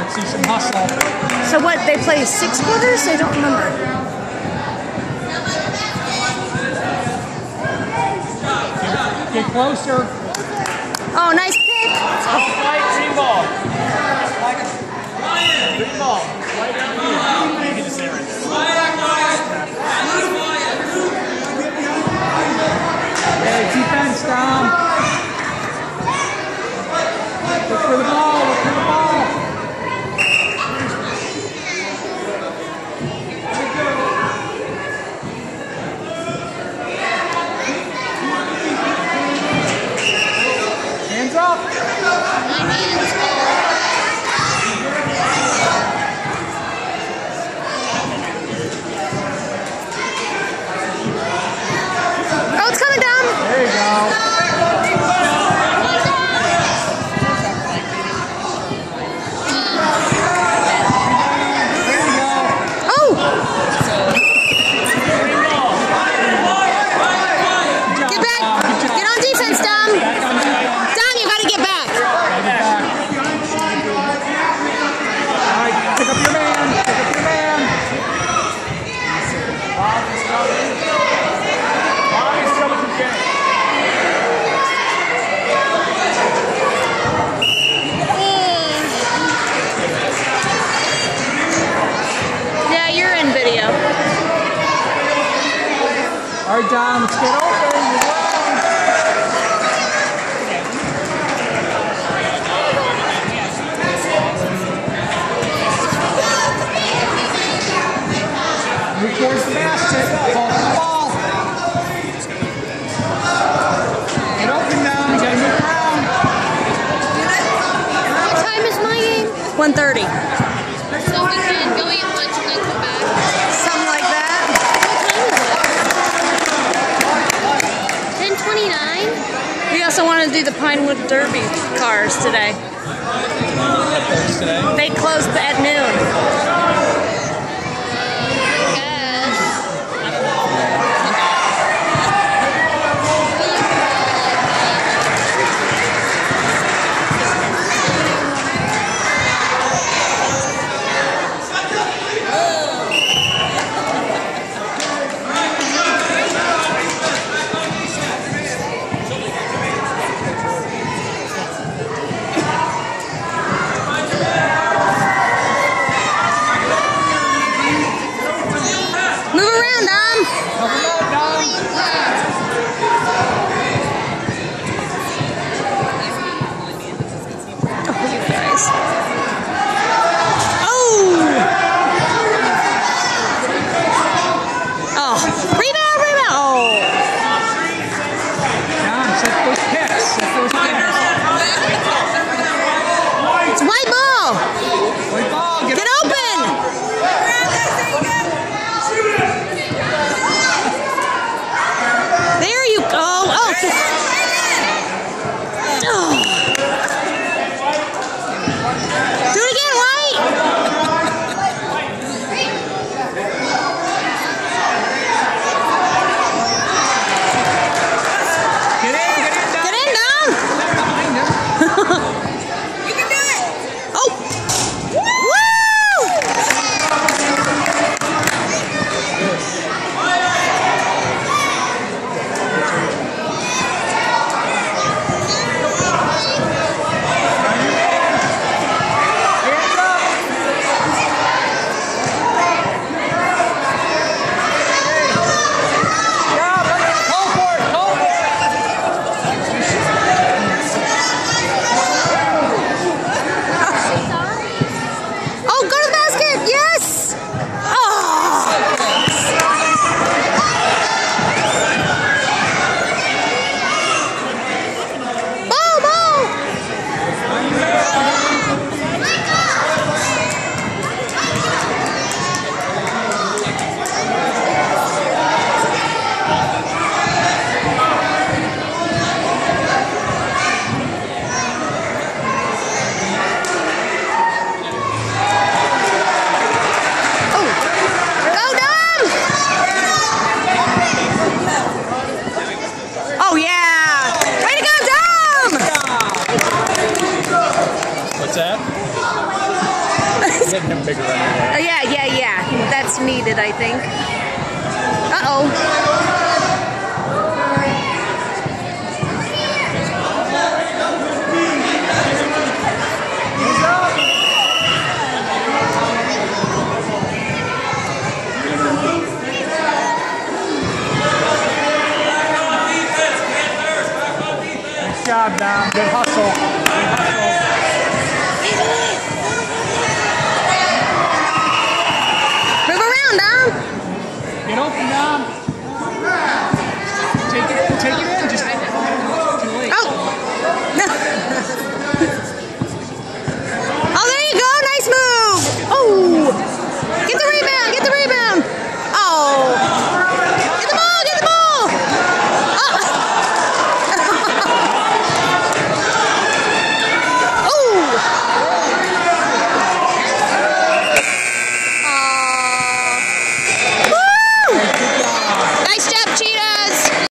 Let's see some hustle. So what, they play 6 quarters? I don't remember. Get closer. Oh, nice pick. White green ball. Green ball. White green ball. You can just say right there. Hey, defense, Dom. Look for the ball. Look for the ball. Hands up. Oh, it's coming down. There you go. All right, Dom, let's get open. Move towards the basket. Ball to the ball. Get open now. You gotta move around. What time is my game? 1:30. So we can go eat lunch and then come back. Something like that. 10:29. We also want to do the Pinewood Derby cars today. They closed at noon. Get hitting him bigger anyway. Oh, yeah. That's needed, I think. Uh-oh. Good job, Dom. Good hustle. Good hustle. Move around, Dom. Get open, Dom. Take it in.